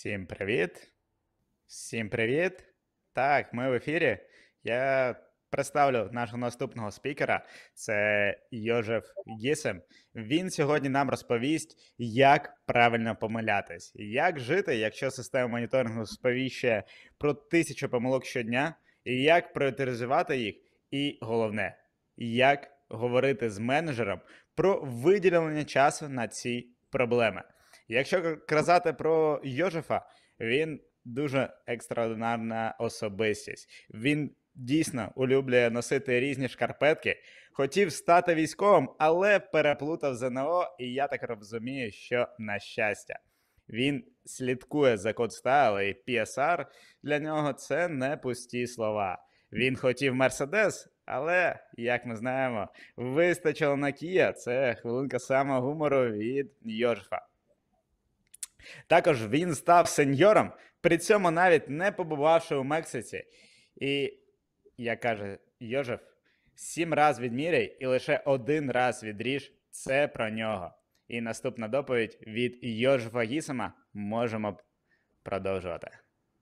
Всім привіт! Всім привіт! Так, ми в ефірі. Я представлю нашого наступного спікера. Це Йожеф Гісем. Він сьогодні нам розповість, як правильно помилятись, як жити, якщо система моніторингу сповіщує про 1000 помилок щодня, і як приоритизувати їх. І головне, як говорити з менеджером про виділення часу на ці проблеми. Якщо казати про Йожефа, він дуже екстраординарна особистість. Він дійсно улюблює носити різні шкарпетки. Хотів стати військовим, але переплутав ЗНО, і я так розумію, що на щастя. Він слідкує за CodeStyle і PSR. Для нього це не пусті слова. Він хотів Мерседес, але, як ми знаємо, вистачило на Kia. Це хвилинка самого гумору від Йожефа. Також він став сеньором, при цьому навіть не побувавши у Мексиці. І, як каже Йожеф, 7 раз відміряй і лише 1 раз відріж – це про нього. І наступна доповідь від Йожефа Гісема. Можемо продовжувати.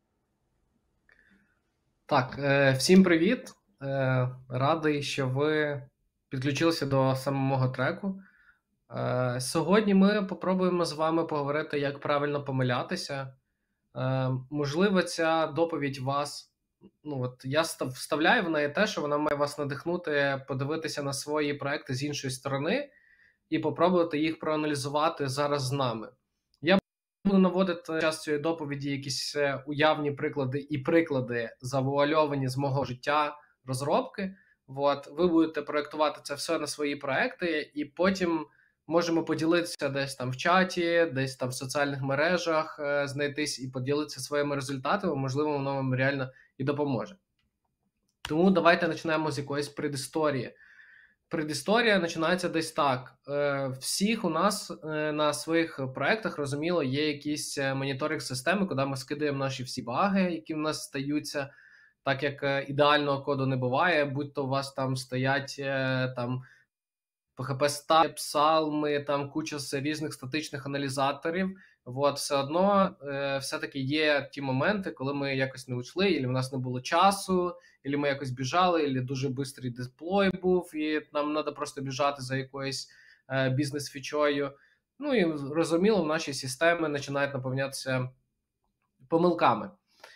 Так, всім привіт. Радий, що ви підключилися до самого треку. Сьогодні ми попробуємо з вами поговорити, як правильно помилятися. Можливо, ця доповідь вас, я вставляю в неї те, що вона має вас надихнути подивитися на свої проекти з іншої сторони і попробувати їх проаналізувати зараз з нами. Я буду наводити час цієї доповіді якісь уявні приклади і приклади, завуальовані з мого життя розробки. Ви будете проєктувати це все на свої проекти, і потім можемо поділитися десь там в чаті, десь там в соціальних мережах, знайтись і поділитися своїми результатами, можливо, воно вам реально і допоможе. Тому давайте почнемо з якоїсь предісторії. Предісторія починається десь так. Всіх у нас на своїх проєктах, розуміло, є якісь моніторинг-системи, куди ми скидаємо наші всі баги, які в нас стаються, так як ідеального коду не буває, будь-то у вас там стоять там PHP псалми, там куча різних статичних аналізаторів. Все одно все-таки є ті моменти, коли ми якось не учли, або в нас не було часу, або ми якось біжали, або дуже швидкий дисплой був, і нам треба просто біжати за якоюсь бізнес-фічою. І розуміло, в нашій системі починають наповнятися помилками.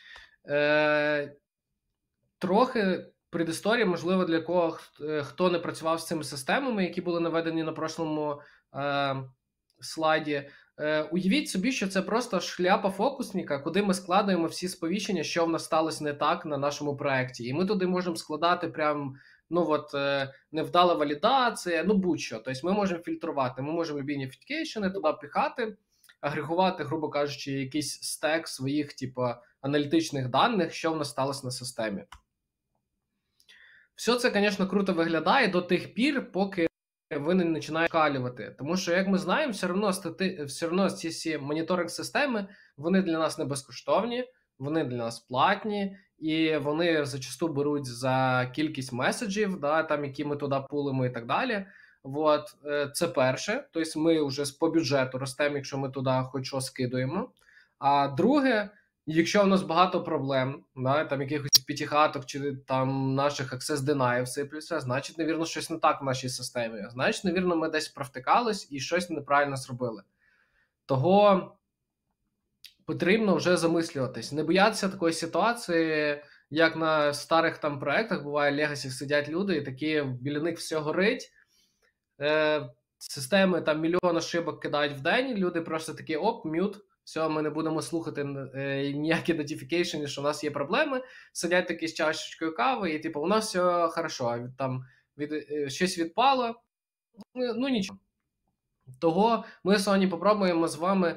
Трохи предісторія, можливо, для кого, хто не працював з цими системами, які були наведені на прошлому слайді. Уявіть собі, що це просто шляпа фокусника, куди ми складаємо всі сповіщення, що в нас сталося не так на нашому проєкті. І ми туди можемо складати прям, невдала валідація, будь-що. Тобто ми можемо фільтрувати, ми можемо любі ноtification туди пихати, агрегувати, грубо кажучи, якийсь стек своїх, аналітичних даних, що в нас сталося на системі. Все це, звісно, круто виглядає до тих пір, поки ви не починаєте шкалювати. Тому що, як ми знаємо, все одно ці всі моніторинг-системи, вони для нас не безкоштовні, вони для нас платні, і вони зачасту беруть за кількість меседжів, які ми туди пулимо і так далі. Це перше. Тобто ми вже по бюджету ростемо, якщо ми туди хоч що скидуємо. А друге, якщо у нас багато проблем, там якихось п'ятихаток чи там наших access denial сиплються, значить, навірно, щось не так в нашій системі. Значить, навірно, ми десь провтикались і щось неправильно зробили. Того потрібно вже замислюватись. Не боятися такої ситуації, як на старих там проєктах, буває, Legacy сидять люди, і такі біля них все горить. Системи там мільйон ошибок кидають в день, люди просто такі, м'ют. Все, ми не будемо слухати ніякі notification, що у нас є проблеми. Сидять такі з чашечкою кави, і у нас все хорошо, щось відпало. Нічого. Того ми сьогодні попробуємо з вами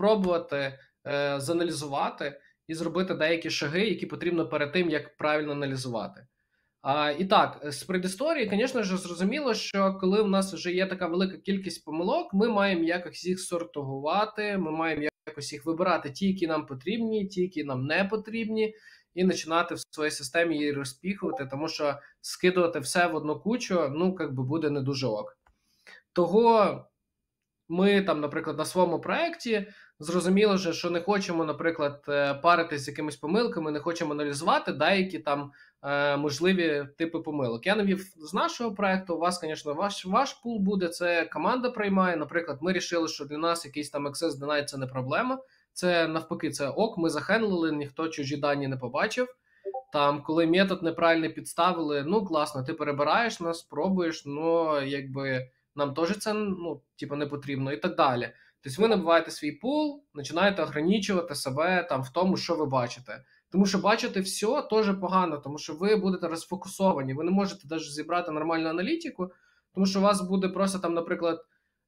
зааналізувати і зробити деякі шаги, які потрібно перед тим, як правильно аналізувати. І так, з предісторії, звісно ж, зрозуміло, що коли в нас вже є така велика кількість помилок, ми маємо якось їх сортувати, ми маємо якось їх вибирати, ті, які нам потрібні, ті, які нам не потрібні, і починати в своїй системі її розпіхувати, тому що скидувати все в одну кучу, буде не дуже ок. Того ми там, наприклад, на своєму проєкті зрозуміло вже, що не хочемо, наприклад, паритись з якимись помилками, не хочемо аналізувати деякі там можливі типи помилок. Я навів з нашого проєкту, у вас, звісно, ваш пул буде, це команда приймає. Наприклад, ми вирішили, що для нас якийсь там access denied – це не проблема. Це навпаки, це ок, ми захендлили, ніхто чужі дані не побачив. Там, коли метод неправильно підставили, ну класно, ти перебираєш нас, пробуєш, ну якби нам теж це не потрібно і так далі. Тобто ви набиваєте свій пул, починаєте ограничувати себе там в тому, що ви бачите. Тому що бачити все теж погано, тому що ви будете розфокусовані, ви не можете навіть зібрати нормальну аналітику, тому що у вас буде просто там, наприклад,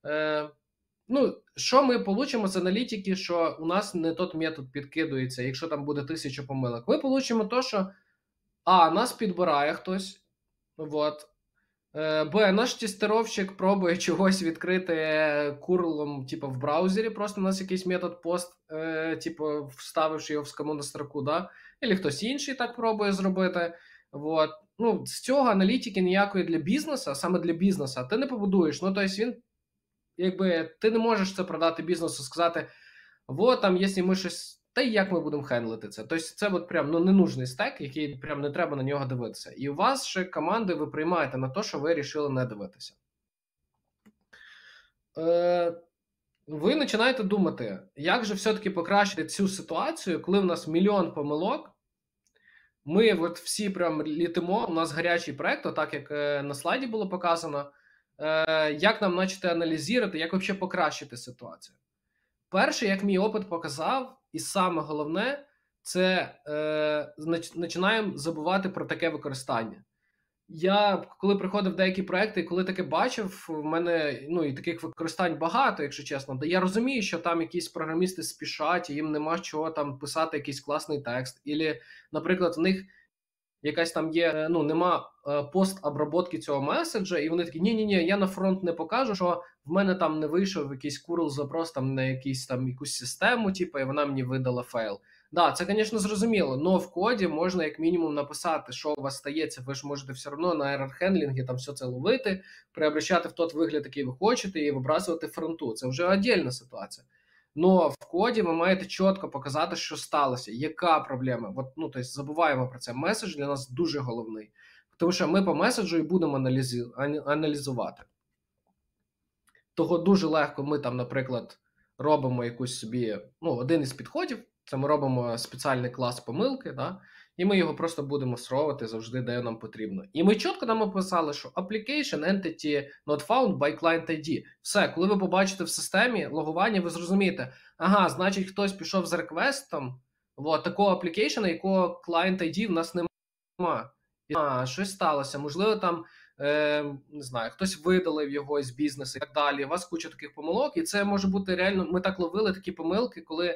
що ми получимо з аналітики, що у нас не тот метод підкидується, якщо там буде 1000 помилок. Ми получимо то, що нас підбирає хтось, от, Б, наш тестировщик пробує чогось відкрити курлом, в браузері, просто у нас якийсь метод пост, вставивши його в скаму строку, да? Або хтось інший так пробує зробити. От. З цього аналітики ніякої для бізнесу, саме для бізнесу, ти не побудуєш. Тобто ти не можеш це продати бізнесу, сказати, якщо ми щось, та як ми будемо хендлити це. Тобто це прям ненужний стек, який прям не треба на нього дивитися. І у вас ще команди ви приймаєте на те, що ви вирішили не дивитися. Ви починаєте думати, як же все-таки покращити цю ситуацію, коли в нас мільйон помилок, ми всі прям літимо, у нас гарячий проєкт, так як на слайді було показано, як нам почати аналізувати, як взагалі покращити ситуацію. Перше, як мій опит показав, і саме головне, це починаємо забувати про таке використання. Я, коли приходив в деякі проекти, коли таке бачив, в мене і таких використань багато, якщо чесно. Я розумію, що там якісь програмісти спішать, і їм нема чого там писати якийсь класний текст. Ілі, наприклад, в них якась там є, нема пост-обработки цього меседжа, і вони такі, ні, я на фронт не покажу, що в мене там не вийшов якийсь curl-запрос там на якусь систему, і вона мені видала файл. Да, це, звісно, зрозуміло, але в коді можна як мінімум написати, що у вас стається, ви ж можете все одно на error-хендлінгі там все це ловити, переобращати в той вигляд, який ви хочете, і вибрасувати фронту. Це вже окрема ситуація. Но в коді ви маєте чітко показати, що сталося, яка проблема. Тобто забуваємо про це. Меседж для нас дуже головний. Тому що ми по меседжу і будемо аналізувати. Того дуже легко ми там, наприклад, робимо якусь собі, один із підходів, це ми робимо спеціальний клас помилки, да? І ми його просто будемо сровувати завжди, де нам потрібно. І ми чітко нам описали, що application entity not found by client ID. Все, коли ви побачите в системі логування, ви зрозумієте, значить хтось пішов з реквестом такого application, якого client ID в нас немає. Щось сталося, можливо, там, не знаю, хтось видалив його з бізнесу і так далі. У вас куча таких помилок, і це може бути реально, ми так ловили такі помилки, коли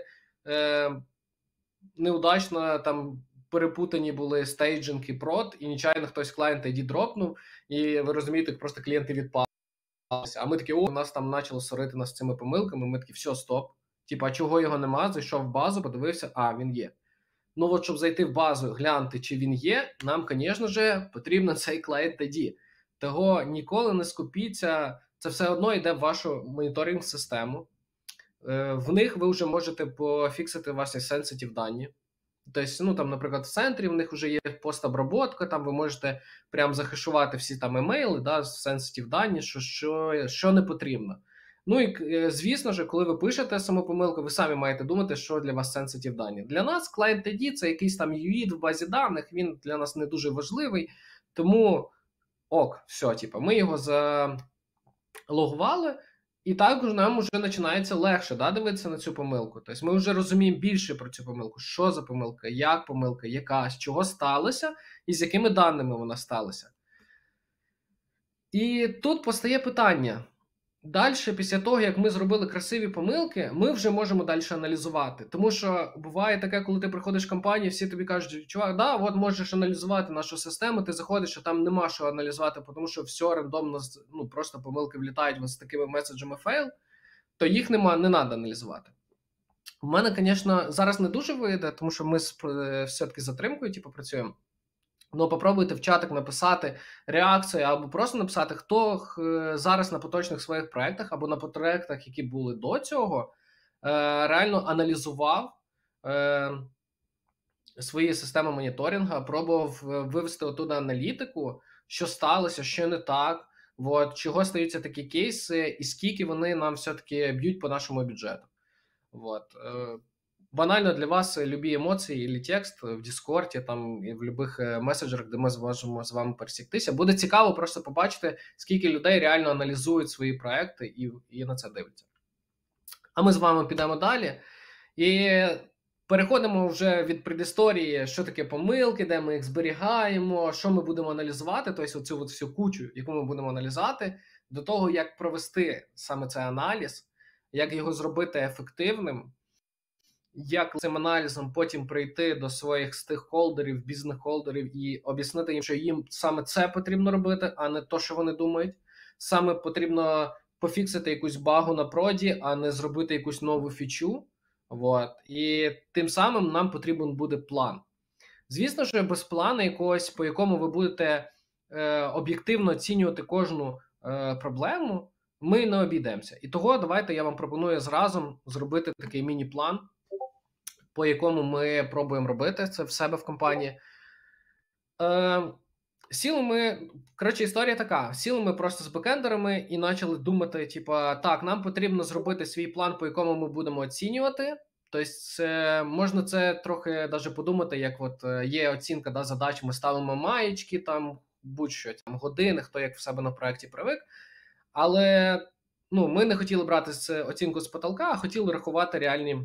неудачно там перепутані були стейджинг і прод, і нечайно хтось клієнт ID дропнув, і ви розумієте, просто клієнти відпалися. А ми такі, у нас там почало сорити нас цими помилками, ми такі, все, стоп. А чого його нема? Зайшов в базу, подивився, він є. Щоб зайти в базу, глянути, чи він є, нам, звісно ж, потрібно цей клієнт ID. Того ніколи не скупіться, це все одно йде в вашу моніторинг-систему. В них ви вже можете пофіксити ваші sensitive дані. Тобто, наприклад, в центрі в них вже є постобработка, там ви можете прям захешувати всі там емейли, да, sensitive дані, що не потрібно. І, звісно ж, коли ви пишете саму помилку, ви самі маєте думати, що для вас sensitive дані. Для нас Client ID – це якийсь там UID в базі даних, він для нас не дуже важливий, тому все, ми його залогували, і також нам вже починається легше дивитися на цю помилку. Тобто ми вже розуміємо більше про цю помилку, що за помилка, яка, з чого сталося і з якими даними вона сталася. І тут постає питання. Далі, після того, як ми зробили красиві помилки, ми вже можемо далі аналізувати. Тому що буває таке, коли ти приходиш в компанію, всі тобі кажуть, чувак, можеш аналізувати нашу систему, ти заходиш, а там нема що аналізувати, тому що все рандомно, просто помилки влітають з такими меседжами фейл, то їх не треба аналізувати. У мене, звісно, зараз не дуже вийде, тому що ми все-таки з затримкою працюємо. Ну, попробуйте в чатик написати реакцію або просто написати, хто зараз на поточних своїх проєктах або на проєктах, які були до цього, реально аналізував свої системи моніторингу, пробував вивести оттуда аналітику, що сталося, що не так, чого стаються такі кейси, і скільки вони нам все-таки б'ють по нашому бюджету. Банально для вас любі емоції або текст в Діскорді, там і в будь-яких меседжерах, де ми зможемо з вами пересіктися. Буде цікаво просто побачити, скільки людей реально аналізують свої проекти і на це дивляться. А ми з вами підемо далі і переходимо вже від предісторії, що таке помилки, де ми їх зберігаємо, що ми будемо аналізувати, тобто оцю всю кучу, яку ми будемо аналізувати, до того, як провести саме цей аналіз, як його зробити ефективним, як цим аналізом потім прийти до своїх стейкхолдерів, бізнес-холдерів і об'яснити їм, що їм саме це потрібно робити, а не то, що вони думають. Саме потрібно пофіксити якусь багу на проді, а не зробити якусь нову фічу. І тим самим нам потрібен буде план. Звісно, що без плану якогось, по якому ви будете об'єктивно оцінювати кожну проблему, ми не обійдемося. І того давайте я вам пропоную зразу зробити такий міні-план, по якому ми пробуємо робити це в себе в компанії. Сіли ми, історія така. Сіли ми просто з бекендерами і почали думати, так, нам потрібно зробити свій план, по якому ми будемо оцінювати. Тобто, можна це трохи навіть подумати, як є оцінка задач, ми ставимо маєчки, там будь-що, там години, хто як в себе на проєкті привик. Але ми не хотіли брати оцінку з потолка, а хотіли рахувати реальні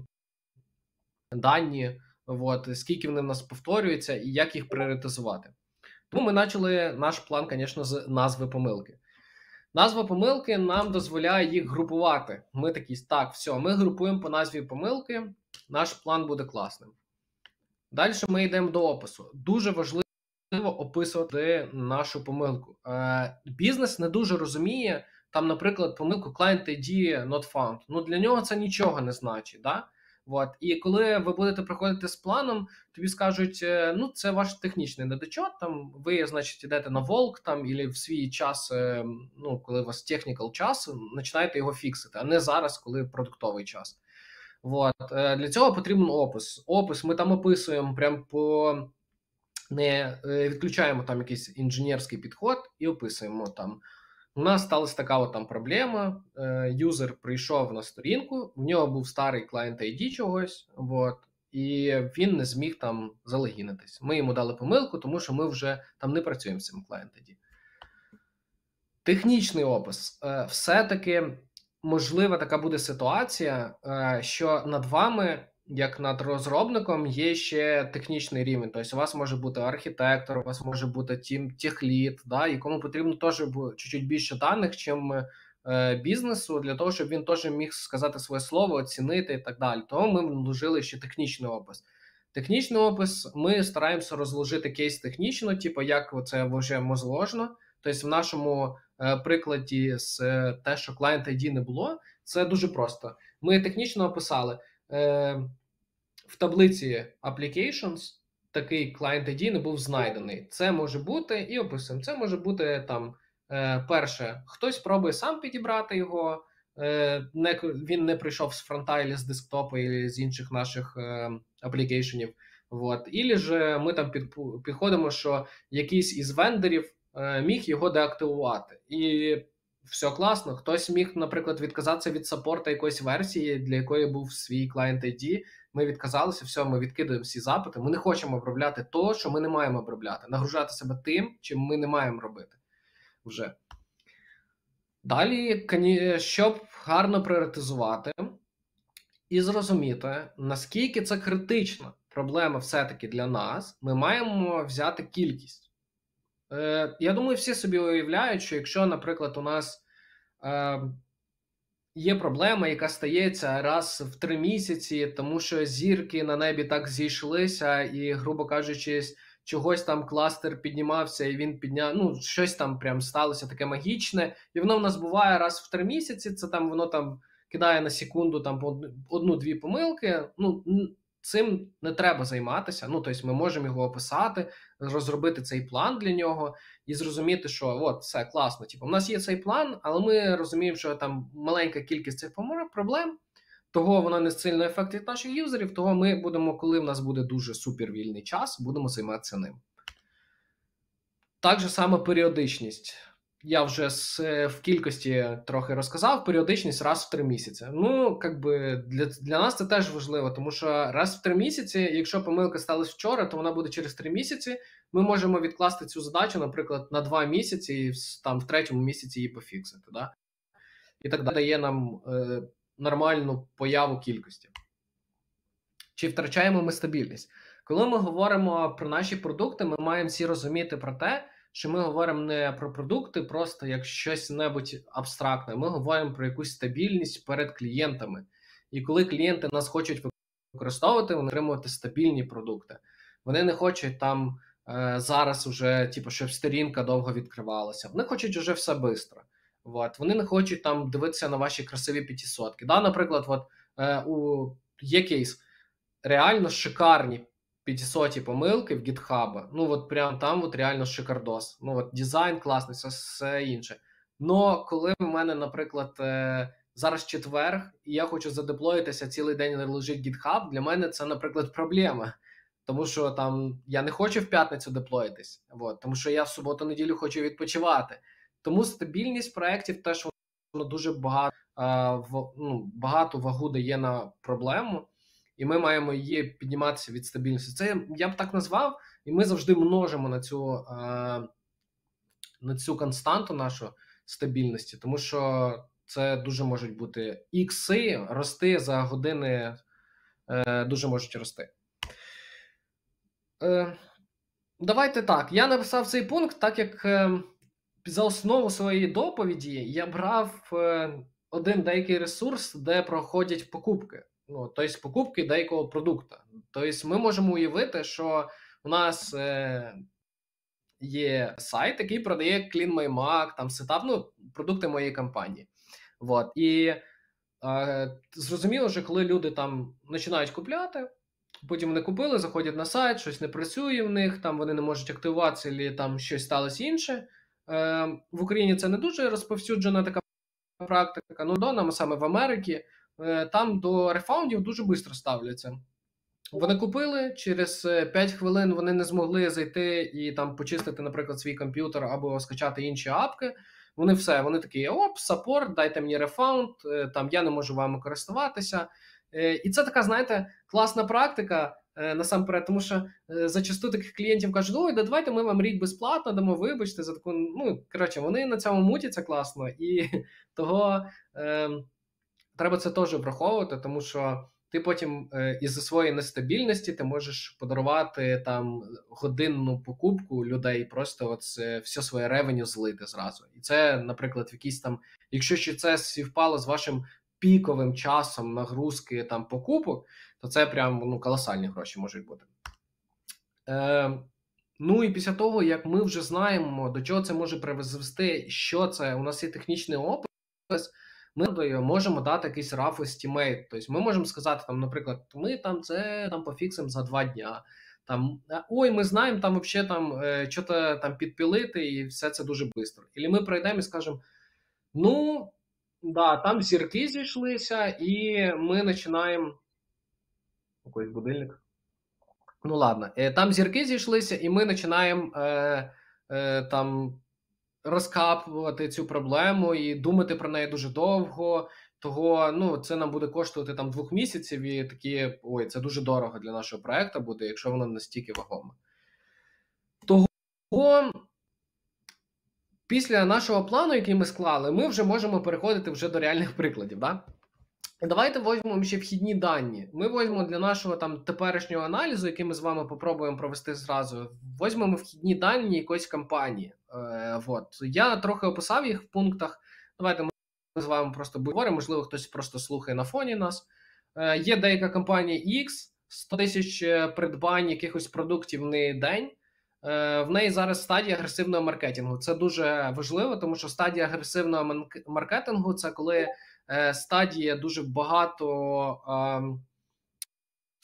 дані, скільки вони в нас повторюються і як їх пріоритизувати. Тому ми почали наш план, звісно, з назви помилки. Назва помилки нам дозволяє їх групувати. Ми такі, так, все, ми групуємо по назві помилки, наш план буде класним. Далі ми йдемо до опису. Дуже важливо описувати нашу помилку. Бізнес не дуже розуміє, там, наприклад, помилку client ID not found. Для нього це нічого не значить, да? І коли ви будете приходити з планом, тобі скажуть, це ваш технічний недочот, там ви, значить, йдете на волк, там, або в свій час, коли у вас technical час, починаєте його фіксити, а не зараз, коли продуктовий час. Для цього потрібен опис. Опис ми там описуємо прям не відключаємо там якийсь інженерський підход і описуємо там. У нас сталася така там проблема. Юзер прийшов на сторінку, в нього був старий клієнт ID чогось, і він не зміг там залогінитись. Ми йому дали помилку, тому що ми вже там не працюємо з цим клієнт ID. Технічний опис. Все-таки можлива така буде ситуація, що над вами, як над розробником, є ще технічний рівень. Тобто у вас може бути архітектор, у вас може бути техлід, да, якому потрібно теж чуть-чуть більше даних, чим бізнесу, для того, щоб він теж міг сказати своє слово, оцінити і так далі. Тому ми вложили ще технічний опис. Технічний опис ми стараємося розложити кейс технічно, як це вже можливо. Тобто в нашому прикладі з те, що client ID не було, це дуже просто. Ми технічно описали в таблиці applications такий client ID не був знайдений. Це може бути, і описуємо, це може бути там, перше, хтось пробує сам підібрати його, він не прийшов з фронта, або з десктопу, або з інших наших аплікейшенів. Ілі ж ми там підходимо, що якийсь із вендорів міг його деактивувати. І все класно. Хтось міг, наприклад, відказатися від саппорту якоїсь версії, для якої був свій client ID. Ми відказалися, все, ми відкидаємо всі запити. Ми не хочемо обробляти то, що ми не маємо обробляти. Нагружати себе тим, чим ми не маємо робити вже. Далі, щоб гарно пріоритизувати і зрозуміти, наскільки це критична проблема все-таки для нас, ми маємо взяти кількість. Я думаю, всі собі уявляють, що якщо, наприклад, у нас є проблема, яка стається раз в 3 місяці, тому що зірки на небі так зійшлися і, грубо кажучи, чогось там кластер піднімався і він підняв, щось там прям сталося таке магічне, і воно в нас буває раз в 3 місяці, це там воно там кидає на секунду там 1-2 помилки, цим не треба займатися. Ну, тобто ми можемо його описати, розробити цей план для нього і зрозуміти, що от, все, класно, типу, у нас є цей план, але ми розуміємо, що там маленька кількість цих проблем, того вона не сильно ефектить наших юзерів, того ми будемо, коли в нас буде дуже супервільний час, будемо займатися ним. Так же саме періодичність. Я вже в кількості трохи розказав, періодичність раз в 3 місяці. Ну, якби для нас це теж важливо, тому що раз в 3 місяці, якщо помилка сталася вчора, то вона буде через 3 місяці. Ми можемо відкласти цю задачу, наприклад, на 2 місяці, і там в 3-му місяці її пофіксити. Да? І так дає нам нормальну появу кількості. Чи втрачаємо ми стабільність? Коли ми говоримо про наші продукти, ми маємо всі розуміти про те, що ми говоримо не про продукти просто як щось небудь абстрактне. Ми говоримо про якусь стабільність перед клієнтами. І коли клієнти нас хочуть використовувати, вони отримувати стабільні продукти. Вони не хочуть там зараз уже, типу, щоб сторінка довго відкривалася. Вони хочуть вже все швидко. Вот. Вони не хочуть там дивитися на ваші красиві 500. Да, наприклад, от, є кейс. Реально шикарні 500 помилки в GitHub. Ну, от прям там от реально шикардос. Ну, от дизайн класний, все інше. Но коли в мене, наприклад, зараз четверг, і я хочу задеплоїтися, цілий день лежить GitHub, для мене це, наприклад, проблема. Тому що там я не хочу в п'ятницю деплоїтись, от, тому що я в суботу-неділю хочу відпочивати. Тому стабільність проєктів теж воно дуже багато вагу дає на проблему. І ми маємо її підніматися від стабільності. Це я б так назвав, і ми завжди множимо на цю константу нашу стабільності, тому що це дуже можуть бути ікси, рости за години, дуже можуть рости. Давайте так. Я написав цей пункт, так як за основу своєї доповіді я брав один деякий ресурс, де проходять покупки. Ну, тобто покупки деякого продукту. Тобто ми можемо уявити, що у нас є сайт, який продає Clean My Mac, там сетап, ну, продукти моєї компанії. Вот. І зрозуміло, що коли люди там починають купляти, потім вони купили, заходять на сайт, щось не працює в них, там вони не можуть активуватися, або там щось сталося інше. В Україні це не дуже розповсюджена така практика, ну, до саме в Америці, там до рефаундів дуже швидко ставляться. Вони купили, через 5 хвилин вони не змогли зайти і там почистити, наприклад, свій комп'ютер або скачати інші апки. Вони такі, саппорт, дайте мені рефаунд, там я не можу вами користуватися. І це така, знаєте, класна практика, насамперед, тому що зачасту таких клієнтів кажуть, ой, да давайте ми вам рік безплатно дамо, вибачте, за таку, ну, коротше, вони на цьому мутяться класно, і того треба це теж враховувати, тому що ти потім із-за своєї нестабільності ти можеш подарувати там годинну покупку людей, просто от все своє ревеню злити зразу. І це, наприклад, в якийсь там, якщо ще це співпало з вашим піковим часом нагрузки там покупок, то це прям колосальні гроші можуть бути. Ну і після того, як ми вже знаємо, до чого це може привести, що це, у нас є технічний опис, ми можемо дати якийсь rough estimate. Тобто ми можемо сказати, там, наприклад, ми там це там пофіксимо за 2 дня. Там, ой, ми знаємо там взагалі там що-то там підпілити, і все це дуже швидко. І ми пройдемо і скажемо, ну, да, там зірки зійшлися, і ми починаємо. Якийсь будильник. Ну, ладно, там зірки зійшлися, і ми починаємо там розкапувати цю проблему і думати про неї дуже довго. Того, ну, це нам буде коштувати там 2 місяців, і такі, ой, це дуже дорого для нашого проекту буде, якщо воно настільки вагоме. Того після нашого плану, який ми склали, ми вже можемо переходити вже до реальних прикладів. Да? Давайте візьмемо ще вхідні дані. Ми візьмемо для нашого там теперішнього аналізу, який ми з вами попробуємо провести зразу, візьмемо вхідні дані якоїсь компанії. Вот. Я трохи описав їх в пунктах. Давайте ми з вами просто говоримо, можливо, хтось просто слухає на фоні нас. Є деяка компанія X, 100 тисяч придбань якихось продуктів на день. В неї зараз стадія агресивного маркетингу. Це дуже важливо, тому що стадія агресивного маркетингу – це коли стадія дуже багато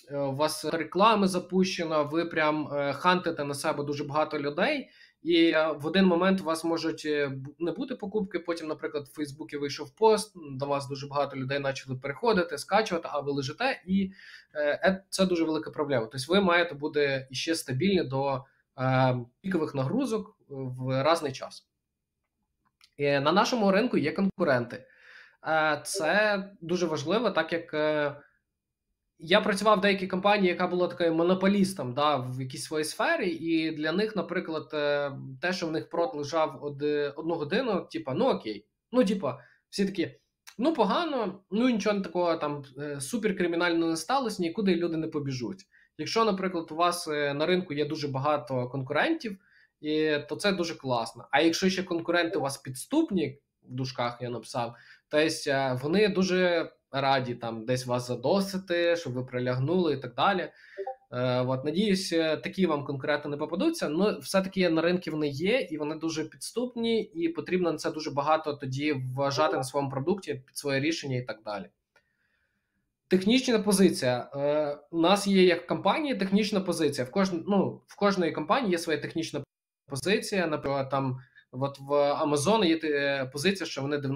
у вас реклами запущено, ви прям хантите на себе дуже багато людей, і в один момент у вас можуть не бути покупки. Потім, наприклад, в Фейсбуці вийшов пост, до вас дуже багато людей почали переходити, скачувати, а ви лежите, і це дуже велика проблема. Тобто ви маєте бути іще стабільні до пікових нагрузок в різний час. І на нашому ринку є конкуренти. Це дуже важливо, так як я працював в деякій компанії, яка була такою монополістом, да, в якійсь своїй сфері, і для них, наприклад, те, що в них прод лежав 1 годину, типа, ну окей. Ну, типа, всі такі, ну погано, ну нічого такого там суперкримінального не сталося, нікуди люди не побіжуть. Якщо, наприклад, у вас на ринку є дуже багато конкурентів, то це дуже класно. А якщо ще конкуренти у вас підступні, в дужках я написав, тобто вони дуже раді там десь вас задосити, щоб ви прилягнули і так далі. Надіюсь, такі вам конкретно не попадуться, але все-таки на ринку вони є, і вони дуже підступні, і потрібно на це дуже багато тоді вважати на своєму продукті, під своє рішення і так далі. Технічна позиція. У нас є як компанії технічна позиція. В кожної компанії є своя технічна позиція. Наприклад, там от в Amazon є позиція, що вони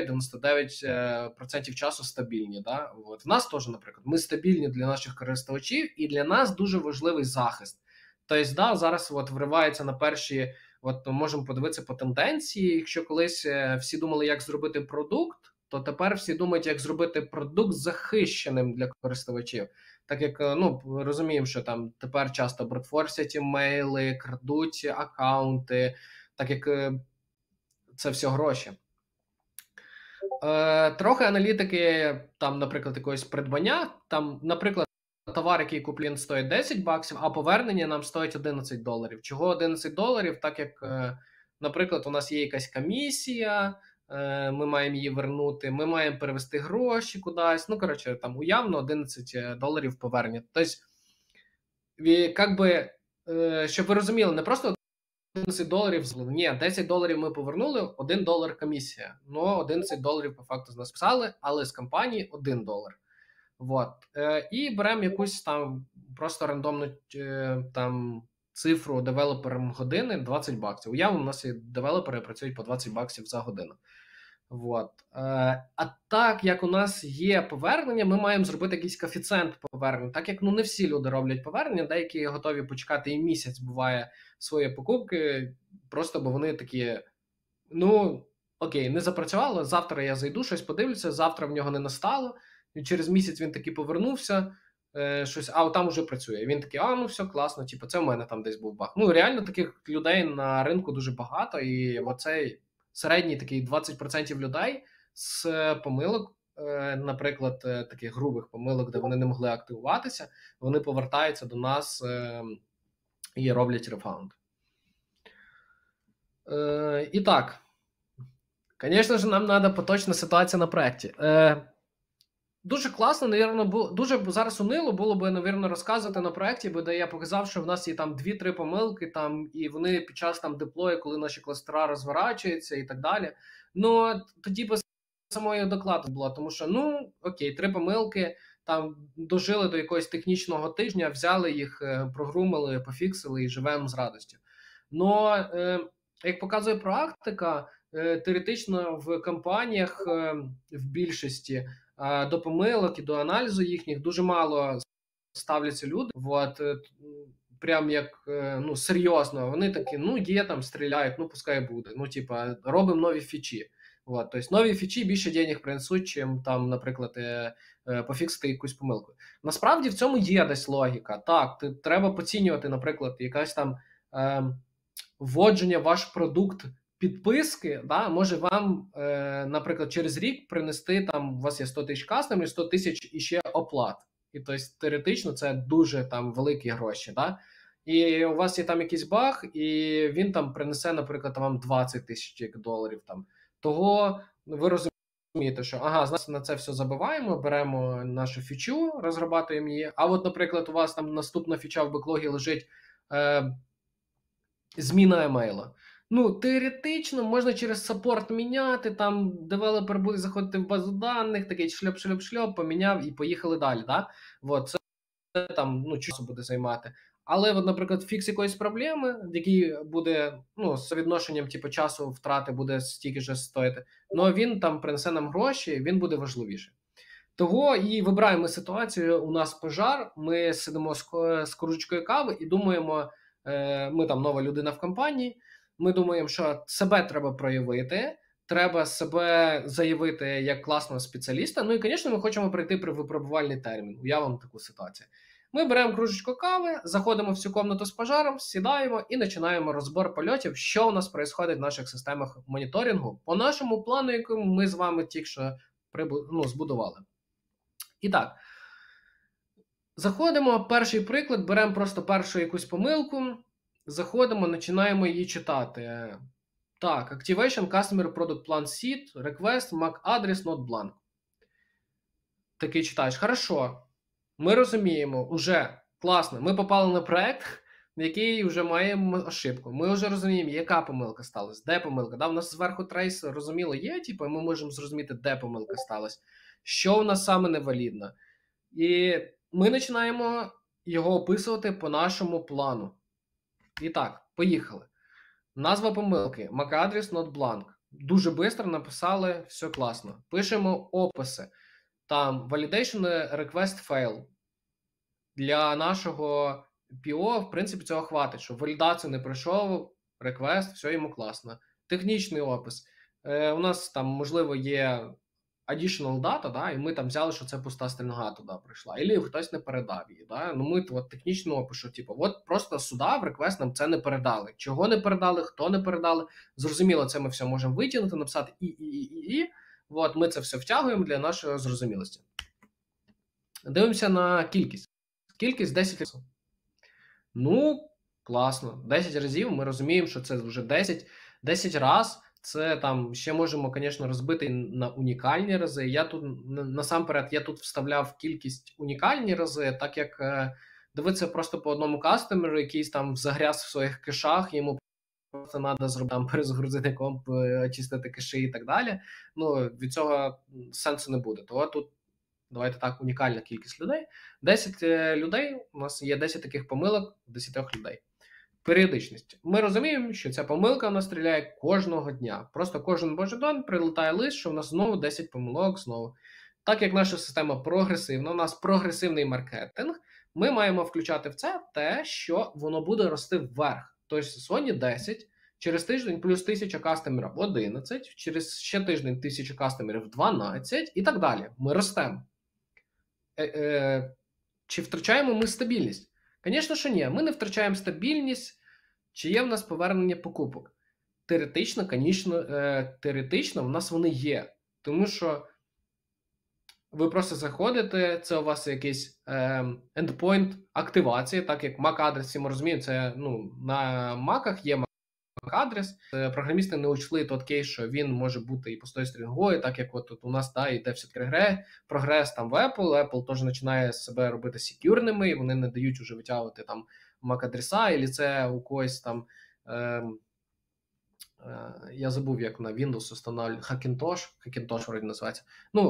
99% часу стабільні. Да? От. В нас теж, наприклад, ми стабільні для наших користувачів, і для нас дуже важливий захист. Тобто, да, зараз вривається на перші, можемо подивитися по тенденції. Якщо колись всі думали, як зробити продукт, то тепер всі думають, як зробити продукт захищеним для користувачів. Так як, розуміємо, що там тепер часто брутфорсять імейли, крадуть аккаунти, так як це все гроші. Трохи аналітики, там, наприклад, якогось придбання, там, наприклад, товар, який куплен, стоїть $10, а повернення нам стоїть $11. Чого $11? Так як, наприклад, у нас є якась комісія, ми маємо її вернути, ми маємо перевести гроші кудись, там уявно $11 повернення. Тобто, щоб ви розуміли, не просто $11, ні, $10 ми повернули, $1 комісія. Ну, $11 по факту з нас писали, але з компанії $1. І беремо якусь там просто рандомну там цифру девелоперам години $20. Уявно, у нас і девелопери працюють по $20 за годину. А так, як у нас є повернення, ми маємо зробити якийсь коефіцієнт повернення. Так як не всі люди роблять повернення, деякі готові почекати і місяць, буває, свої покупки, просто бо вони такі, окей, не запрацювало, завтра я зайду, щось подивлюся, завтра в нього не настало, і через місяць він таки повернувся, щось, там уже працює. Він такий, все, класно, це в мене там десь був баг. Реально таких людей на ринку дуже багато, і оцей середній такий 20% людей з помилок, наприклад, таких грубих помилок, де вони не могли активуватися, вони повертаються до нас і роблять рефаунд. І так, звісно ж, нам треба поточна ситуація на проєкті. Дуже класно, навірно, дуже зараз унило було б, навірно, розказувати на проєкті, де я показав, що в нас є там 2-3 помилки, там, і вони під час там деплою, коли наші кластера розворачуються і так далі. Тоді б самої докладу було, тому що, окей, 3 помилки, там дожили до якогось технічного тижня, взяли їх, прогрумили, пофіксили і живемо з радістю. Як показує практика, теоретично в компаніях в більшості до помилок і до аналізу їхніх дуже мало ставляться люди. Прям як серйозно. Вони такі, є там, стріляють, пускай буде. Робимо нові фічі. Тобто нові фічі більше денег принесуть, чим там, наприклад, пофіксити якусь помилку. Насправді в цьому є десь логіка. Так, треба поцінювати, наприклад, якась там вводження ваш продукт підписки, да, може вам, наприклад, через рік принести, там, у вас є 100 тисяч кастомерів, 100 тисяч іще оплат. І тобто, теоретично це дуже там великі гроші. Да? І у вас є там якийсь баг, і він там принесе, наприклад, вам 20 тисяч доларів. Там. Того ви розумієте, що значить на це все забиваємо, беремо нашу фічу, розрабатуємо її. А наприклад, у вас там наступна фіча в беклогі лежить зміна емейла. Теоретично можна через саппорт міняти, там девелопер буде заходити в базу даних, такий шльоп-шльоп-шльоп, поміняв і поїхали далі. Да? Це там, ну, часу буде займати. Але, от, наприклад, фікс якоїсь проблеми, який буде, ну, з відношенням, типу, часу втрати буде стільки ж стоїти, але він там принесе нам гроші, він буде важливіше. Того і вибираємо ситуацію. У нас пожар. Ми сидимо з кружечкою кави і думаємо, ми там нова людина в компанії. Ми думаємо, що себе треба проявити, треба себе заявити як класного спеціаліста. Ну і, звісно, ми хочемо пройти при випробувальний термін. Уявимо таку ситуацію. Ми беремо кружечку кави, заходимо в цю комнату з пожаром, сідаємо і починаємо розбор польотів, що у нас відбувається в наших системах моніторингу по нашому плану, який ми з вами тільки що збудували. І так, заходимо, перший приклад, беремо просто першу якусь помилку, заходимо, починаємо її читати. Так, Activation Customer Product Plan Seed, Request, MAC Address, Not Blank. Такий читаєш, хорошо, ми розуміємо, уже класно, ми попали на проект, в який вже маємо ошибку. Ми вже розуміємо, яка помилка сталася, де помилка. Да, у нас зверху трейс, розуміло, є, типу, ми можемо зрозуміти, де помилка сталася, що у нас саме невалідно. І ми починаємо його описувати по нашому плану. І так, поїхали. Назва помилки. MAC address not blank. Дуже швидко написали, все класно. Пишемо описи. Там validation request fail. Для нашого PO, в принципі, цього хватить, що валідацію не пройшов, request, все йому класно. Технічний опис. У нас там, можливо, є additional data, да, і ми там взяли, що це пуста стрінга туди прийшла. Або хтось не передав її. Да? Ну ми от технічно опишу, типу, от просто сюди в request нам це не передали. Чого не передали, хто не передали. Зрозуміло, це ми все можемо витягнути, написати і. От ми це все втягуємо для нашої зрозумілості. Дивимося на кількість. Кількість 10 разів. Ну, класно. 10 разів ми розуміємо, що це вже 10 разів. Це там ще можемо, звісно, розбити на унікальні рази. Я тут насамперед вставляв кількість унікальні рази, так як дивитися просто по одному кастомеру, якийсь там загряз в своїх кешах, йому просто треба зробити там перезагрузити комп, очистити кеші і так далі. Ну, від цього сенсу не буде. Того тут, давайте так, унікальна кількість людей. 10 людей, у нас є 10 таких помилок, 10 людей. Періодичність. Ми розуміємо, що ця помилка в нас стріляє кожного дня. Просто кожен божий день прилетає лист, що в нас знову 10 помилок знову. Так як наша система прогресивна, у нас прогресивний маркетинг, ми маємо включати в це те, що воно буде рости вверх. Тобто сьогодні 10, через тиждень плюс 1000 кастомерів 11, через ще тиждень 1000 кастомерів 12 і так далі. Ми ростемо. Чи втрачаємо ми стабільність? Звісно, що ні. Ми не втрачаємо стабільність, чи є в нас повернення покупок. Теоретично в нас вони є. Тому що ви просто заходите, це у вас якийсь endpoint активації, так як MAC-адрес, ми розуміємо, це на Mac'ах є MAC-адрес. Програмісти не учли той кейс, що він може бути і пустою стрінгою, так як от тут у нас йде все-таки прогрес там в Apple теж починає себе робити секюрними, і вони не дають вже витягувати там MAC-адреса, і це у когось там, я забув, як на Windows встановлюють, Hackintosh вроді називається.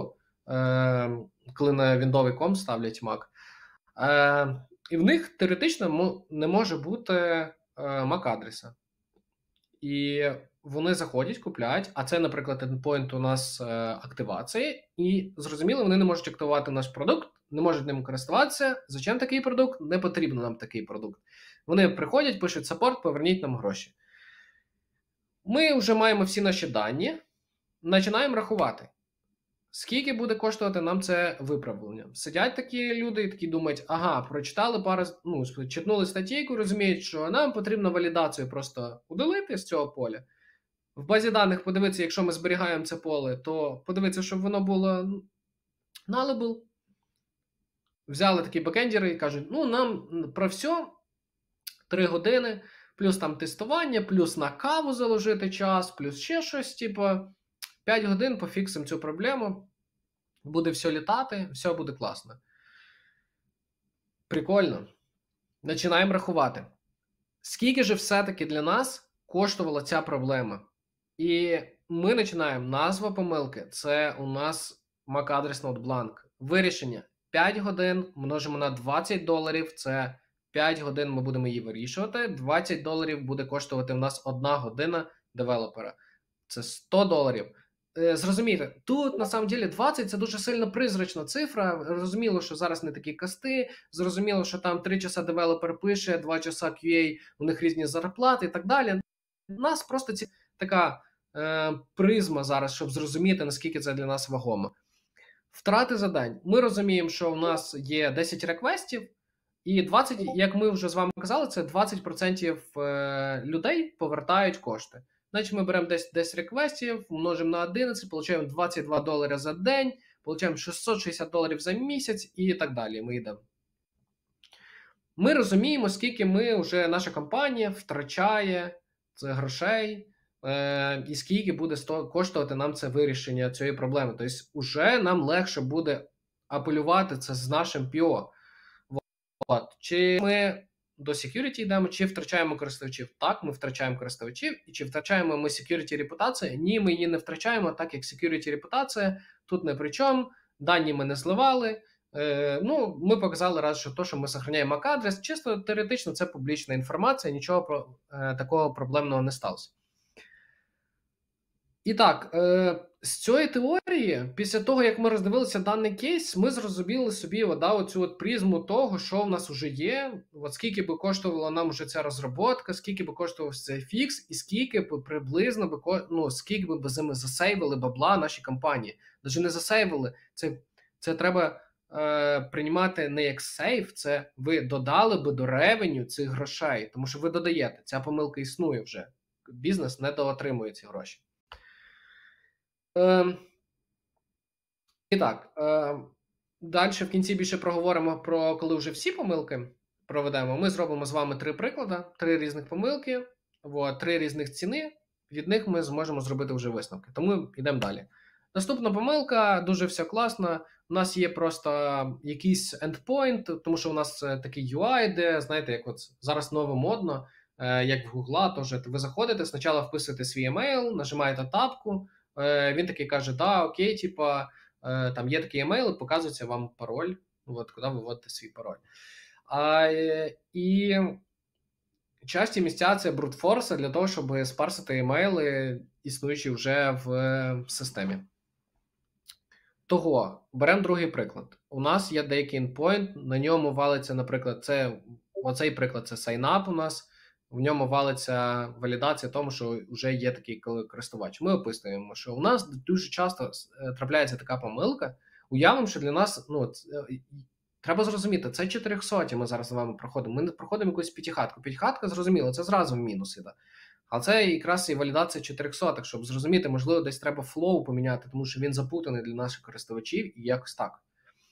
Коли на віндовий комп ставлять Mac. І в них теоретично не може бути MAC-адреса. І вони заходять, купляють, а це, наприклад, endpoint у нас активації, і, зрозуміло, вони не можуть активувати наш продукт, не можуть ним користуватися. Зачем такий продукт? Не потрібен нам такий продукт. Вони приходять, пишуть саппорт, поверніть нам гроші. Ми вже маємо всі наші дані, починаємо рахувати. Скільки буде коштувати нам це виправлення? Сидять такі люди і такі думають, прочитали читнули статтєйку, розуміють, що нам потрібно валідацію просто удалити з цього поля. В базі даних подивитися, якщо ми зберігаємо це поле, то подивитися, щоб воно було nullable. Взяли такі бекендери і кажуть, нам про все 3 години, плюс там тестування, плюс на каву заложити час, плюс ще щось, 5 годин пофіксимо цю проблему, буде все літати, все буде класно. Прикольно. Починаємо рахувати. Скільки же все-таки для нас коштувала ця проблема? І ми починаємо. Назва помилки – це у нас MAC address not blank. Вирішення. 5 годин множимо на $20, це 5 годин ми будемо її вирішувати. $20 буде коштувати в нас 1 година девелопера. Це $100. Зрозумійте, тут на самом деле 20 – це дуже сильно призрачна цифра. Зрозуміло, що зараз не такі касти, зрозуміло, що там 3 часа девелопер пише, 2 часа QA, у них різні зарплати і так далі. У нас просто така призма зараз, щоб зрозуміти, наскільки це для нас вагомо. Втрати за день. Ми розуміємо, що у нас є 10 реквестів, і 20, як ми вже з вами казали, це 20% людей повертають кошти. Значить, ми беремо 10 реквестів, множимо на 11, отримуємо $22 за день, отримуємо $660 за місяць і так далі. Ми йдемо. Ми розуміємо, скільки наша компанія втрачає грошей, і скільки буде коштувати нам це вирішення цієї проблеми. Тобто, вже нам легше буде апелювати це з нашим PO. Чи ми до security йдемо, чи втрачаємо користувачів? Так, ми втрачаємо користувачів. І чи втрачаємо ми security репутацію? Ні, ми її не втрачаємо, так як security репутація тут не при чому, дані ми не зливали. Ми показали раз, що ми зберігаємо MAC-адрес, чисто теоретично це публічна інформація, нічого такого проблемного не сталося. І так, з цієї теорії, після того, як ми роздивилися даний кейс, ми зрозуміли собі оцю призму того, що в нас вже є, скільки би коштувала нам вже ця розробка, скільки би коштував цей фікс, і скільки би приблизно скільки би ми засейвили бабла нашій компанії. Навіть не засейвили, це треба приймати не як сейв, це ви додали би до ревеню цих грошей, тому що ви додаєте, ця помилка існує вже. Бізнес не доотримує ці гроші. І так, далі в кінці більше проговоримо про коли вже всі помилки проведемо. Ми зробимо з вами 3 приклади, 3 різних помилки, 3 різних ціни, від них ми зможемо зробити вже висновки. Тому йдемо далі. Наступна помилка, дуже все класно. У нас є просто якийсь endpoint, тому що у нас такий UI, де, знаєте, як зараз ново модно, як в Google, теж ви заходите, спочатку вписуєте свій емейл, нажимаєте тапку, він такий каже, да, окей, там є такий емейл, показується вам пароль, куди ви вводите свій пароль. І часті місця це брутфорси для того, щоб спарсити емейли, існуючі вже в системі. Того, беремо другий приклад. У нас є деякий endpoint, на ньому валиться, наприклад, оцей приклад це sign-up у нас, в ньому валиться валідація тому, що вже є такий користувач. Ми описуємо, що у нас дуже часто трапляється така помилка. Уявимо, що для нас, треба зрозуміти, це 400 ми зараз з вами проходимо. Ми не проходимо якусь п'ятихатку. П'ятихатка, зрозуміло, це зразу в мінус іде. А це якраз і валідація 400, щоб зрозуміти, можливо, десь треба флоу поміняти, тому що він запутаний для наших користувачів і якось так.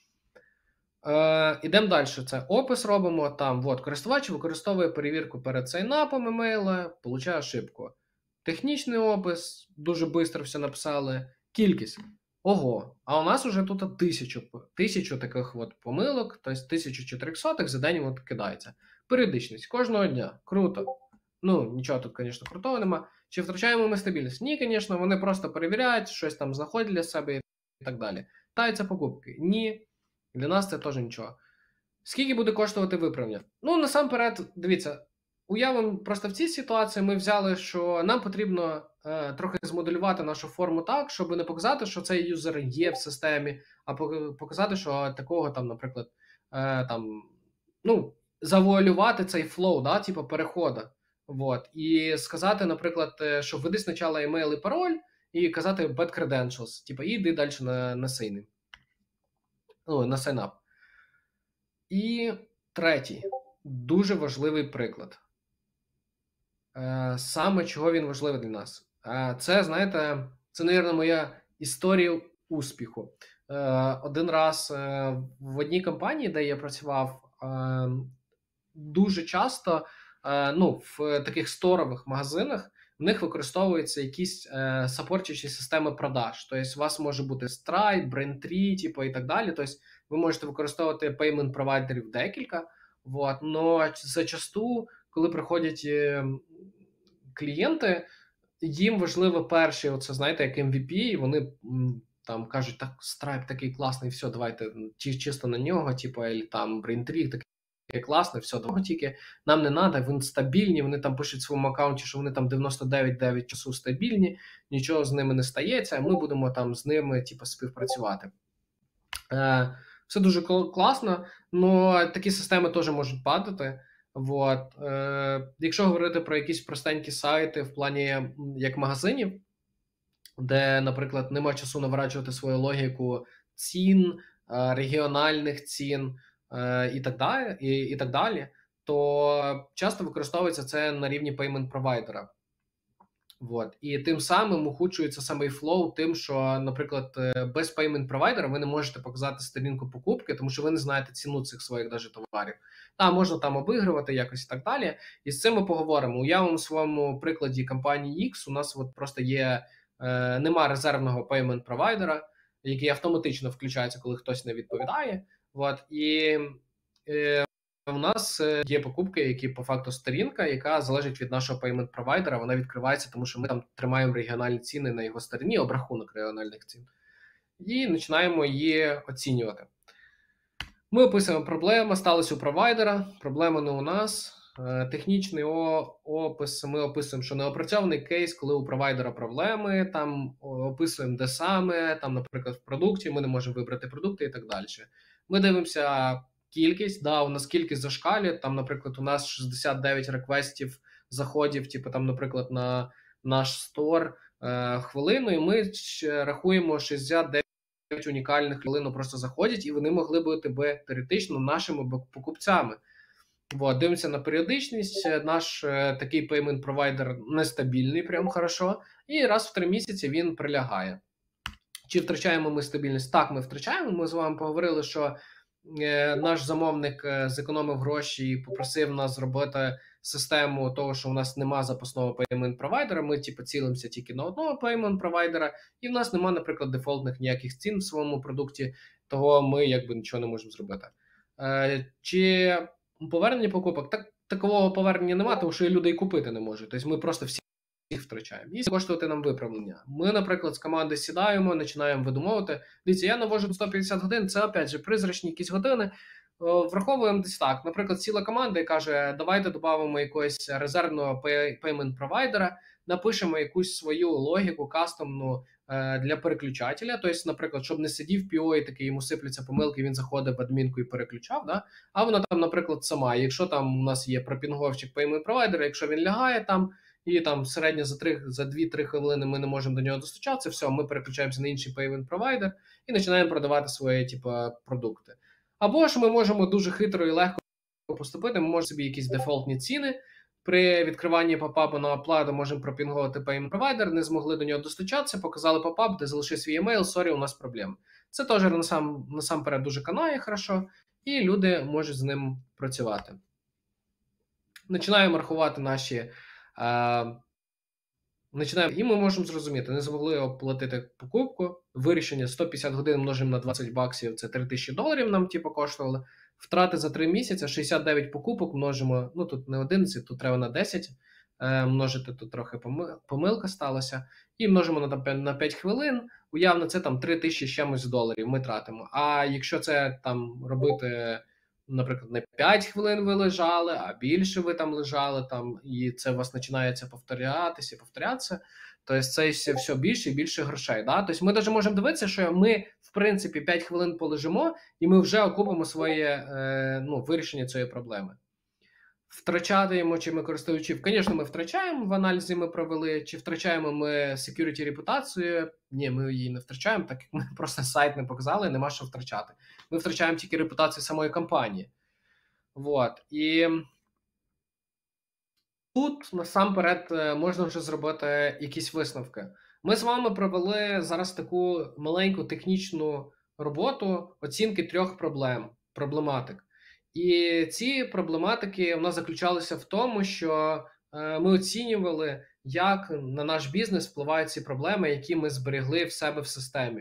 Ідемо далі. Це опис робимо. Там, користувач використовує перевірку перед сайнапом емейла, получає ошибку. Технічний опис, дуже швидко все написали. Кількість. Ого, а у нас вже тут 1000 таких помилок, тобто 1400 за день кидається. Періодичність кожного дня. Круто. Нічого тут, звісно, крутого нема. Чи втрачаємо ми стабільність? Ні, звісно, вони просто перевіряють, щось там знаходять для себе і так далі. Таються покупки? Ні. Для нас це теж нічого. Скільки буде коштувати виправлення? Насамперед, дивіться, уявимо, просто в цій ситуації ми взяли, що нам потрібно трохи змоделювати нашу форму так, щоб не показати, що цей юзер є в системі, а показати, що такого там, наприклад, завуалювати цей флоу, переходу. І сказати, наприклад, що введи спочатку емейл і пароль, і казати bad credentials, і йди далі на sign-in. На sign-up. І третій, дуже важливий приклад. Саме чого він важливий для нас. Це, знаєте, це, мабуть, моя історія успіху. Один раз в одній компанії, де я працював, дуже часто в таких сторових магазинах в них використовуються якісь саппортячі системи продаж. Тобто у вас може бути Stripe, Braintree, і так далі. Тобто ви можете використовувати payment провайдерів декілька. Но зачасту, коли приходять клієнти, їм важливо перші, знаєте, як MVP, і вони там кажуть, так, Stripe такий класний, все, давайте чисто на нього, типу, або там Braintree такий класний, все, давай тільки нам не треба, вони стабільні, вони там пишуть в своєму аккаунті, що вони там 99,9 часу стабільні, нічого з ними не стається, ми будемо там з ними, типу, співпрацювати. Все дуже класно, але такі системи теж можуть падати. Вот. Якщо говорити про якісь простенькі сайти в плані як магазинів, де, наприклад, нема часу наворачувати свою логіку цін, регіональних цін і так далі, то часто використовується це на рівні payment провайдера. Вот. І тим самим ухудшується самий флоу тим, що, наприклад, без payment провайдера ви не можете показати сторінку покупки, тому що ви не знаєте ціну цих своїх даже товарів. Можна там обігрувати якось і так далі. І з цим ми поговоримо. Уявимо в своєму прикладі компанії X, у нас от просто є, нема резервного payment провайдера, який автоматично включається, коли хтось не відповідає. Вот. І у нас є покупки, які по факту сторінка, яка залежить від нашого payment провайдера, вона відкривається, тому що ми там тримаємо регіональні ціни на його стороні, обрахунок регіональних цін. І починаємо її оцінювати. Ми описуємо проблему, сталося у провайдера, проблема не у нас. Технічний опис, ми описуємо, що неопрацьований кейс, коли у провайдера проблеми, там описуємо, де саме, там, наприклад, в продукті, ми не можемо вибрати продукти і так далі. Ми дивимося кількість, у нас кількість зашкалює, там, наприклад, у нас 69 реквестів заходів, типу, там, наприклад, на наш стор хвилину, і ми рахуємо 69 унікальних хвилин просто заходять, і вони могли бути теоретично нашими покупцями. Вот, дивимося на періодичність, наш такий payment провайдер нестабільний, прям хорошо, і раз в 3 місяці він прилягає. Чи втрачаємо ми стабільність? Так, ми втрачаємо. Ми з вами поговорили, що наш замовник зекономив гроші і попросив нас зробити систему того, що у нас нема запасного payment провайдера, ми цілимося тільки на одного payment провайдера, і в нас нема, наприклад, дефолтних ніяких цін в своєму продукті, того ми нічого не можемо зробити. Чи повернення покупок? Такого повернення немає, тому що і люди і купити не можуть. Тобто ми просто всіх втрачаємо. І коштувати нам виправлення. Ми, наприклад, з команди сідаємо, починаємо видумовувати. Дивіться, я навожу 150 годин, це, опять же, призрачні якісь години. Враховуємо десь так. Наприклад, ціла команда і каже, давайте додамо якогось резервного payment провайдера, напишемо якусь свою логіку кастомну для переключателя. Тобто, наприклад, щоб не сидів PO і такий, йому сипляться помилки, він заходив в адмінку і переключав, да? А вона там, наприклад, сама. Якщо там у нас є пропінговчик payment провайдера, якщо він лягає там, і там середньо за 2-3 хвилини ми не можемо до нього достучатися, все, ми переключаємося на інший payment провайдер і починаємо продавати свої продукти. Або ж ми можемо дуже хитро і легко поступити, ми можемо собі якісь дефолтні ціни, при відкриванні попапу на оплату можемо пропінговувати payment провайдер, не змогли до нього достучатися, показали попап, де залишив свій емейл, сорі, у нас проблеми. Це теж насамперед дуже канає хорошо, і люди можуть з ним працювати. Починаємо рахувати наші і ми можемо зрозуміти, не змогли оплатити покупку, вирішення 150 годин множимо на 20 баксів, це $3000 нам коштували, втрати за 3 місяці, 69 покупок множимо, тут не 11, тут треба на 10 множити, тут трохи помилка сталася, і множимо на 5 хвилин, уявно це там 3000 чимось доларів ми тратимо, а якщо це там робити, наприклад, не 5 хвилин ви лежали, а більше ви там лежали, і це у вас починається повторятися, то це все більше і більше грошей. Да? Тобто ми навіть можемо дивитися, що ми, в принципі, 5 хвилин полежимо, і ми вже окупимо своє вирішення цієї проблеми. Втрачаємо, чи ми користувачів? Звісно, ми втрачаємо, в аналізі ми провели, чи втрачаємо ми security репутацію? Ні, ми її не втрачаємо, так як ми просто сайт не показали, нема що втрачати. Ми втрачаємо тільки репутацію самої компанії. Вот. І тут, насамперед, можна вже зробити якісь висновки. Ми з вами провели зараз таку маленьку технічну роботу оцінки 3 проблематик. І ці проблематики у нас заключалися в тому, що ми оцінювали, як на наш бізнес впливають ці проблеми, які ми зберегли в себе в системі.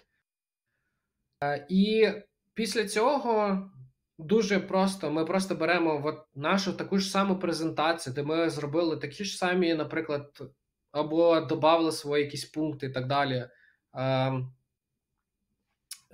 І після цього дуже просто, ми просто беремо нашу таку ж саму презентацію, де ми зробили такі ж самі, наприклад, або додали свої якісь пункти і так далі,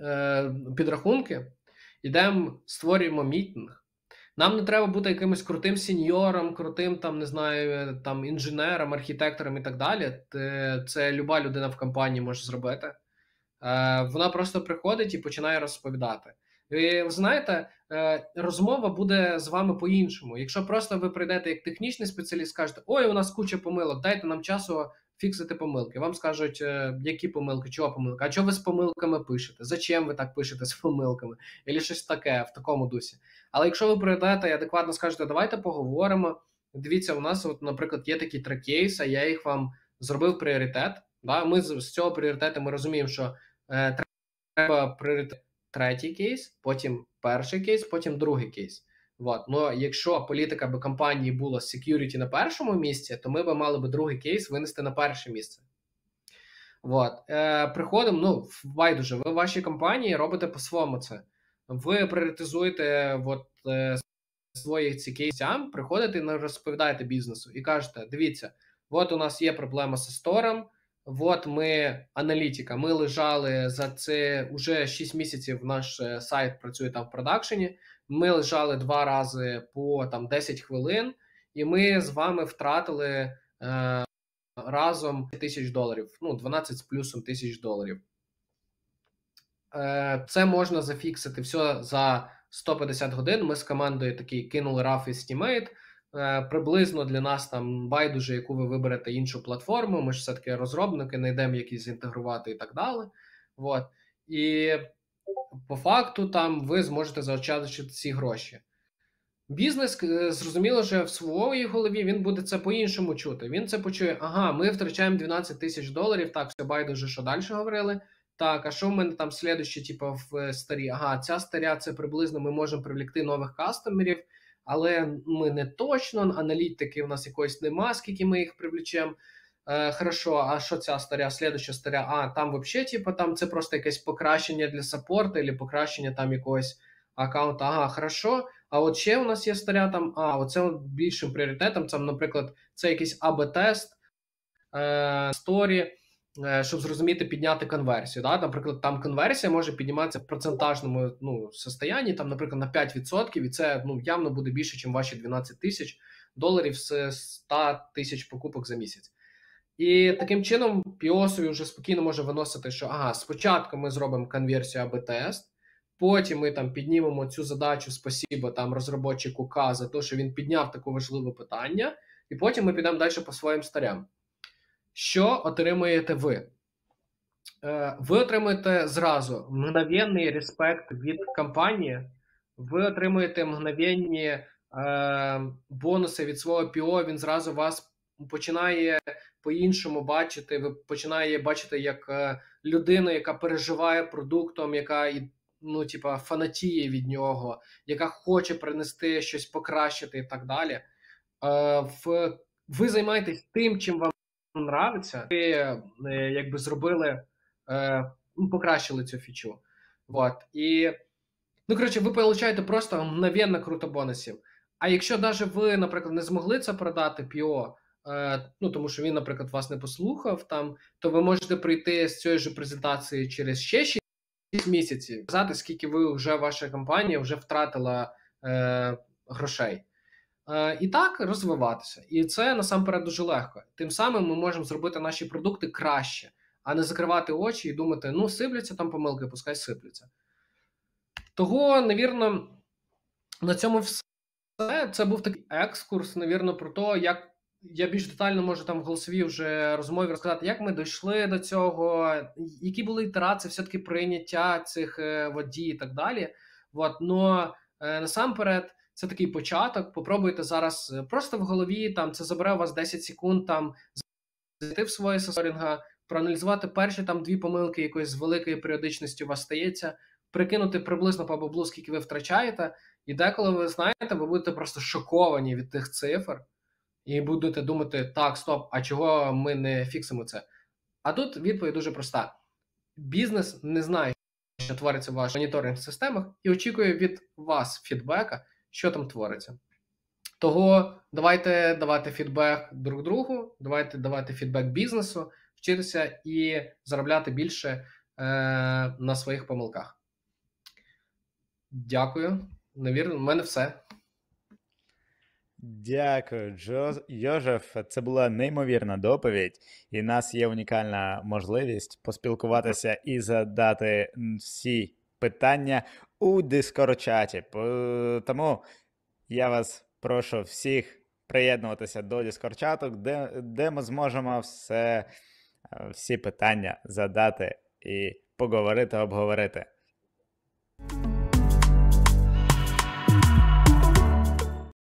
підрахунки, йдемо, створюємо мітинг. Нам не треба бути якимось крутим сеньором, крутим там, не знаю, там інженером, архітектором і так далі. Це люба людина в компанії може зробити. Вона просто приходить і починає розповідати. І ви знаєте, розмова буде з вами по-іншому. Якщо просто ви прийдете як технічний спеціаліст, скажете, ой, у нас куча помилок, дайте нам часу фіксити помилки. Вам скажуть, які помилки, чого помилки, а чого ви з помилками пишете? Зачем ви так пишете з помилками? Або щось таке, в такому дусі. Але якщо ви прийдете і адекватно скажете, давайте поговоримо. Дивіться, у нас, от, наприклад, є такі 3 кейси, я їх вам зробив пріоритет. Да? Ми з цього пріоритету ми розуміємо, що треба пріоритет 3-й кейс, потім 1-й кейс, потім 2-й кейс. Вот. Ну, якщо політика би компанії була security на першому місці, то ми б мали би 2-й кейс винести на перше місце. Вот. Приходимо, ну, байдуже, ви в вашій компанії робите по-своєму це. Ви пріоритизуєте свої ці кейсам, приходите і розповідаєте бізнесу і кажете, дивіться, от у нас є проблема з стором, от ми аналітика, ми лежали за це уже 6 місяців, наш сайт працює там в продакшені, ми лежали 2 рази по там 10 хвилин, і ми з вами втратили разом $1000, ну 12 з плюсом $1000. Це можна зафіксити все за 150 годин. Ми з командою такий кинули rough estimate. Приблизно для нас там байдуже, яку ви виберете іншу платформу. Ми ж все-таки розробники, знайдемо якісь інтегрувати і так далі. Вот. І по факту там ви зможете заощаджувати ці гроші. Бізнес, зрозуміло, що в своїй голові він буде це по-іншому чути. Він це почує, ага, ми втрачаємо $12,000, так, все байдуже, що далі говорили. Так, а що в мене там слідуючі, типу, в старі? Ага, ця старя, це приблизно ми можемо привлекти нових кастомерів, але ми не точно, аналітики у нас якоїсь нема, скільки ми їх привлечемо. Хорошо, а що ця старя, слідуюча старя? А, там взагалі, типу, там це просто якесь покращення для саппорту, або покращення там якогось аккаунта. Ага, хорошо. А от ще у нас є старя там, оце більшим пріоритетом, там, наприклад, це якийсь АБ-тест, сторі, щоб зрозуміти, підняти конверсію. Да? Наприклад, там конверсія може підніматися в процентажному состоянні, там, наприклад, на 5%, і це явно буде більше, ніж ваші $12,000 з 100 тисяч покупок за місяць. І таким чином PO вже спокійно може виносити, що ага, спочатку ми зробимо конверсію АБ-тест, потім ми там піднімемо цю задачу, спасибо там розробнику К за те, що він підняв таке важливе питання, і потім ми підемо далі по своїм старям. Що отримуєте ви? Ви отримуєте зразу мгновенний респект від компанії, ви отримуєте мгновенні бонуси від свого PO, він зразу вас починає по-іншому бачити, ви починає бачити як людину, яка переживає продуктом, яка фанатіє від нього, яка хоче принести щось покращити і так далі. Ви займаєтесь тим, чим вам нравиться, ви якби зробили, покращили цю фічу. Вот. І, ви получаєте просто мгновенно круто бонусів. А якщо навіть ви, наприклад, не змогли це продати PO, тому що він, наприклад, вас не послухав, то ви можете прийти з цієї ж презентації через ще 6 місяців, сказати, скільки ваша компанія вже втратила грошей. І так розвиватися. І це насамперед дуже легко. Тим самим ми можемо зробити наші продукти краще, а не закривати очі і думати, сипляться там помилки, пускай сипляться. Того, навірно, на цьому все. Це був такий екскурс, навірно, про те, як я більш детально можу там в голосовій вже розмові розказати, як ми дійшли до цього, які були ітерації все-таки прийняття цих дій і так далі. Но насамперед, це такий початок. Попробуйте зараз просто в голові, це забере у вас 10 секунд, зайти в своє сенсорінга, проаналізувати перші 2 помилки якоїсь з великою періодичністю у вас стається, прикинути приблизно по баблу, скільки ви втрачаєте, і деколи ви знаєте, ви будете просто шоковані від тих цифр, і будете думати, так, стоп, а чого ми не фіксимо це? А тут відповідь дуже проста. Бізнес не знає, що твориться в ваших моніторинг-системах, і очікує від вас фідбека, що там твориться. Того давайте давати фідбек друг другу, давайте давати фідбек бізнесу, вчитися і заробляти більше на своїх помилках. Дякую. Навірно, в мене все. Дякую, Йожеф. Це була неймовірна доповідь, і в нас є унікальна можливість поспілкуватися і задати всі питання у Discord-чаті. Тому я вас прошу всіх приєднуватися до Discord-чату, де ми зможемо всі питання задати і поговорити, обговорити.